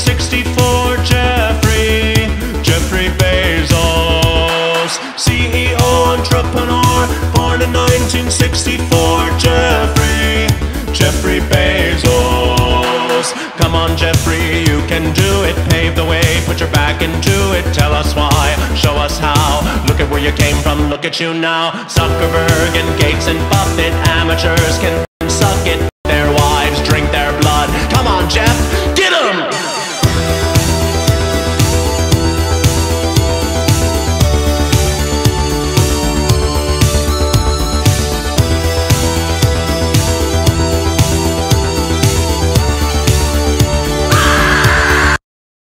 1964, Jeffrey Bezos, CEO, entrepreneur, born in 1964, Jeffrey Bezos. Come on, Jeffrey, you can do it. Pave the way, put your back into it. Tell us why, show us how. Look at where you came from, look at you now. Zuckerberg and Gates and Buffett, amateurs can